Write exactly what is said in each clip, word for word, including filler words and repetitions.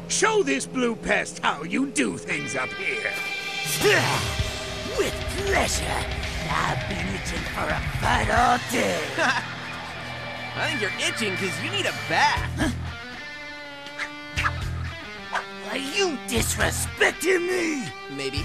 Show this blue pest how you do things up here. With pleasure. I've been itching for a fight all day. I think you're itching because you need a bath. Are you disrespecting me? Maybe.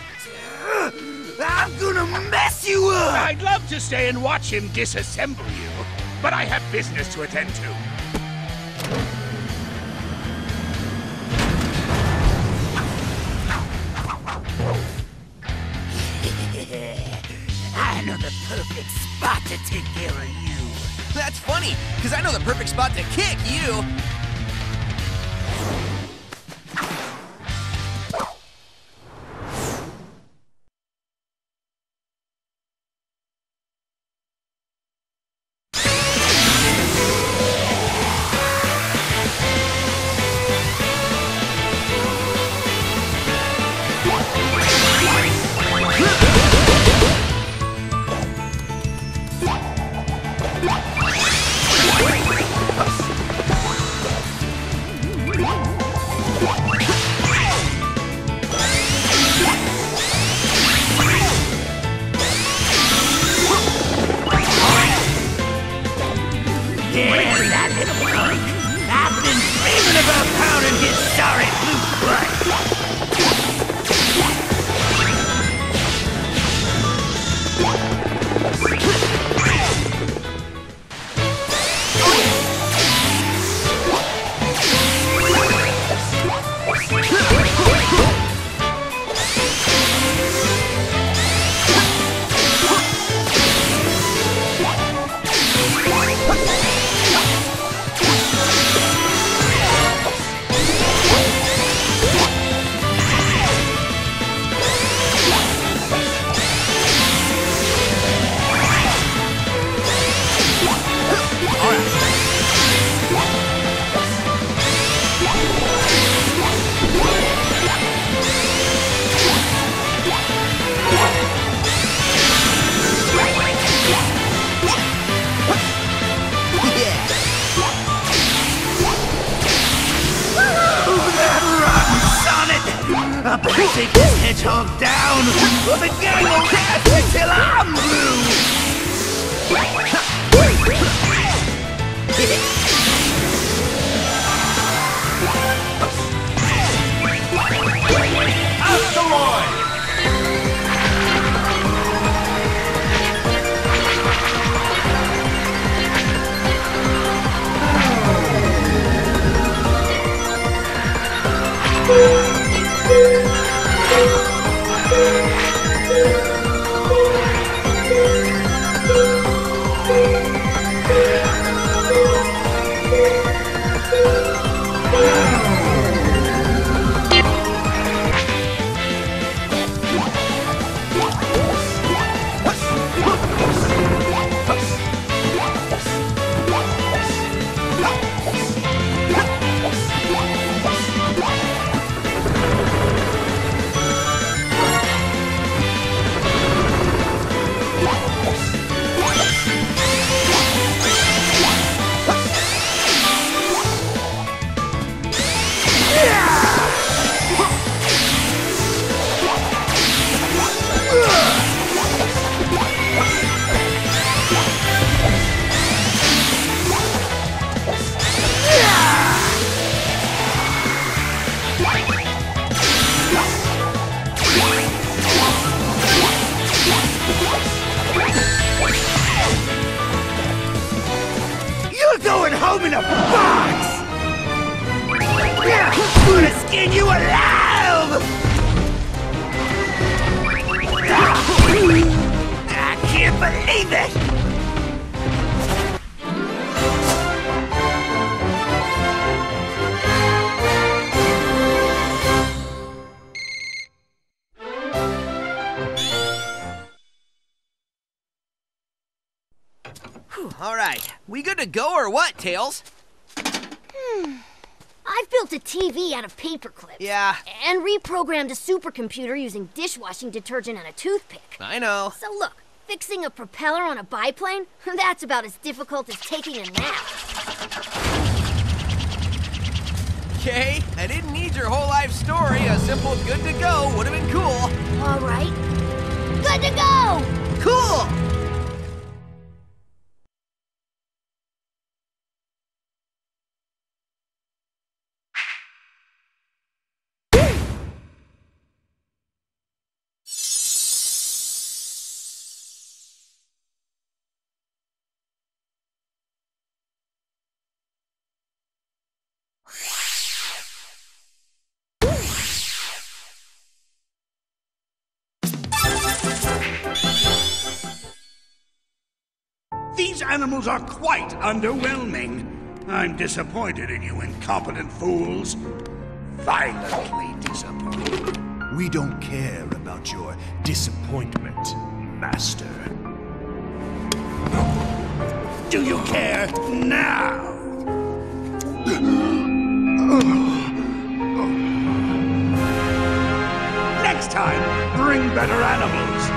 I'm gonna mess you up! I'd love to stay and watch him disassemble you, but I have business to attend to. I know the perfect spot to take care of you. That's funny, because I know the perfect spot to kick you. Up and take this hedgehog down, or the gang will cast it till I'm blue! Up the line! Going home in a box! I'm gonna skin you alive! I can't believe it! All right, we good to go or what, Tails? Hmm. I've built a T V out of paper clips. Yeah. And reprogrammed a supercomputer using dishwashing detergent and a toothpick. I know. So look, fixing a propeller on a biplane, that's about as difficult as taking a nap. Okay, I didn't need your whole life story. A simple good to go would have been cool. All right. Good to go! Cool! These animals are quite underwhelming. I'm disappointed in you incompetent fools. Violently disappointed. We don't care about your disappointment, Master. Do you care now? Next time, bring better animals.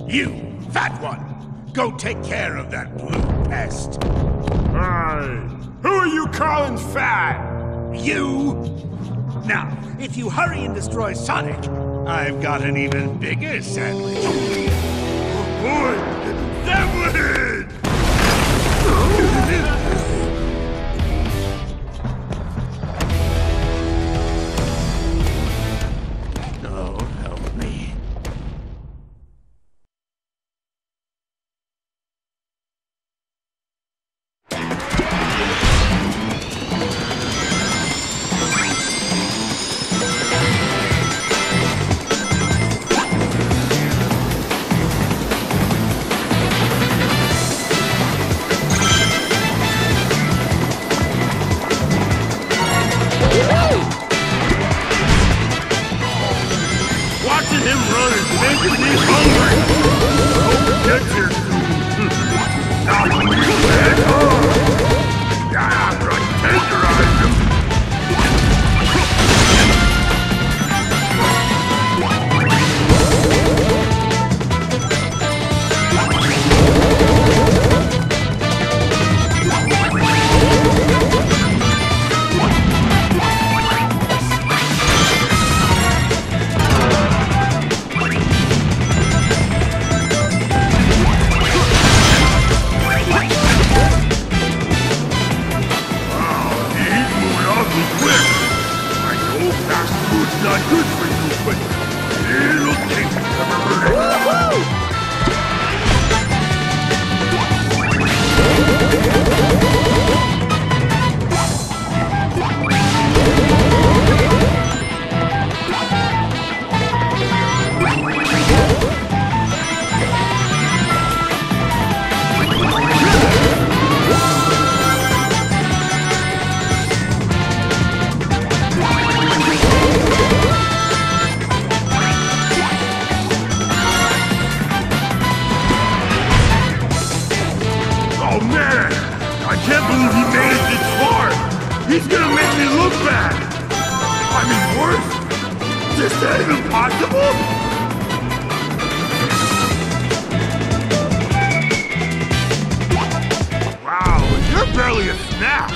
You, fat one, go take care of that blue pest. Hey, who are you calling fat? You! Now, if you hurry and destroy Sonic, I've got an even bigger sandwich. Oh boy! Sandwich! Oh, help me. Watching him run is making me hungry! I hope he gets here soon. Not when you head on! Yeah, after I tenderize him! Not good for you, but it'll take Oh man! I can't believe he made it this far! He's gonna make me look bad! I mean worse? Is that even possible? Wow, you're barely a snack!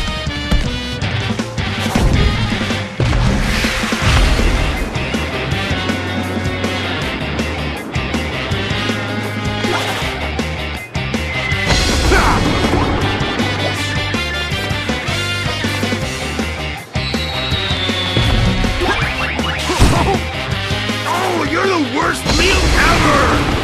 You're the worst meal ever!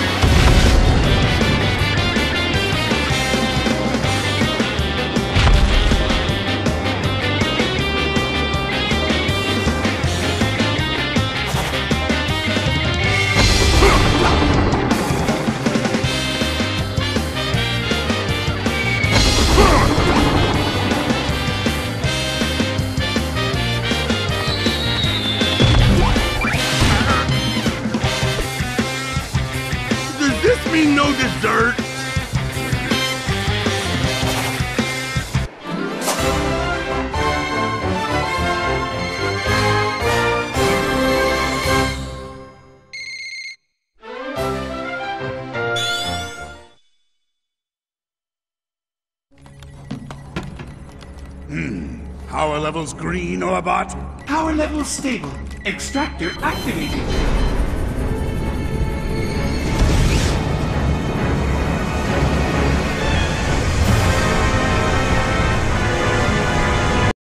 Does this mean no dessert? Hmm. Power levels green, Orbot? Power level stable. Extractor activated.